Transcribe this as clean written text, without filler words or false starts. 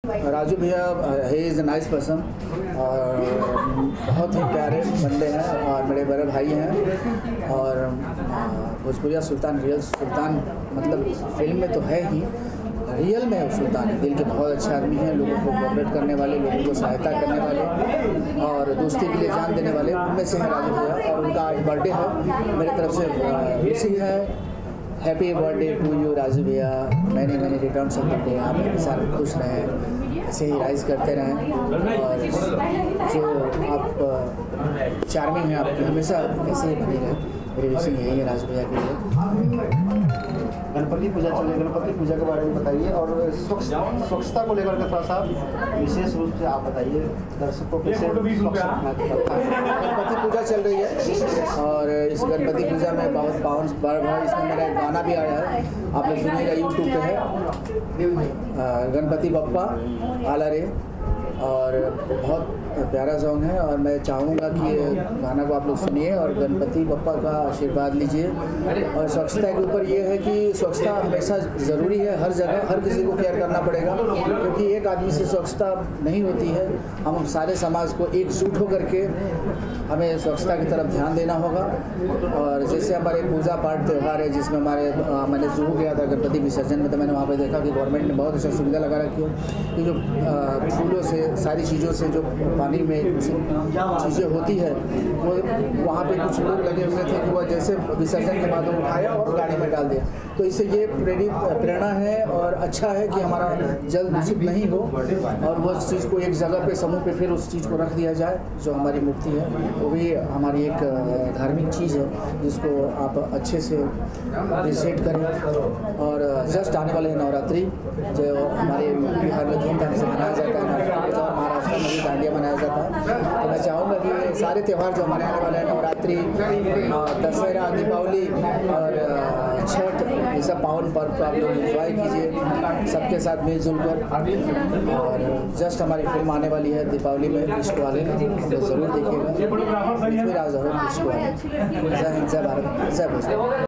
राजू भैया he is a nice person और बहुत ही प्यारे बंदे हैं और मेरे बड़े भाई हैं और भोजपुरिया सुल्तान रियल सुल्तान मतलब फिल्म में तो है ही, रियल में है सुल्तान है। दिल के बहुत अच्छे आदमी हैं, लोगों को कोऑपरेट करने वाले, लोगों को सहायता करने वाले और दोस्ती के लिए जान देने वाले, उनमें से हैं राजू भैया। और उनका आज बर्थडे है, मेरी तरफ से विशिंग है, happy birthday to you Raju भैया। मैंने रिटर्न्स ऑफ बर्थडे, आप मेरे साथ खुश रहें, ऐसे ही राइज करते रहें और जो आप चार्मिंग हैं आपकी हमेशा ऐसे ही बनी रहे। मेरी विशिंग यही है राजू भैया के लिए। गणपति पूजा चल रही है, गणपति पूजा के बारे में बताइए और स्वच्छता को लेकर के थोड़ा सा विशेष रूप से आप बताइए दर्शकों को। गणपति पूजा चल रही है और इस गणपति पूजा में बहुत पावन पर्व है। इसमें मेरा एक गाना भी आया है, आप लोग सुनिएगा, यूट्यूब पे है, गणपति बप्पा आला रे, और बहुत प्यारा सॉन्ग है और मैं चाहूँगा कि ये गाना को आप लोग सुनिए और गणपति बप्पा का आशीर्वाद लीजिए। और स्वच्छता के ऊपर ये है कि स्वच्छता हमेशा ज़रूरी है, हर जगह हर किसी को केयर करना पड़ेगा, क्योंकि एक आदमी से स्वच्छता नहीं होती है। हम सारे समाज को एकजुट होकर के हमें स्वच्छता की तरफ ध्यान देना होगा। और जैसे हमारे पूजा पाठ त्यौहार है जिसमें मैंने जू गया था गणपति विसर्जन में, तो मैंने वहाँ पर देखा कि गवर्नमेंट ने बहुत अच्छा सुविधा लगा रखी है कि जो फूलों से सारी चीज़ों से जो पानी में चीज़ें होती है वो वहाँ पे कुछ लोग लगे हुए थे कि वो जैसे विसर्जन के बाद वो उठाया और गाड़ी में डाल दिया। तो इससे ये प्रेरणा है और अच्छा है कि हमारा जल दूषित नहीं हो और वो चीज़ को एक जगह पे समूह पे फिर उस चीज़ को रख दिया जाए। जो हमारी मूर्ति है वो भी हमारी एक धार्मिक चीज़ है जिसको आप अच्छे से अप्रिशिएट करें। और जस्ट आने वाले नवरात्रि जो हमारे बिहार में धूमधाम से मनाया जाता है और महाराष्ट्र में भी दांडिया मनाया जाता है। तो मैं चाहूँगा कि सारे त्यौहार जो हमारे आने वाले हैं, नवरात्रि, दशहरा, दीपावली और छठ, ये सब पावन पर्व को आप लोग एंजॉय कीजिए सबके साथ मिलजुल कर। और जस्ट हमारी फिल्म आने वाली है दीपावली में, इश्क वाले, तो ज़रूर देखिएगा। राज इश्क वाले। जय हिंद, जय भारत, जय भोजपुरी।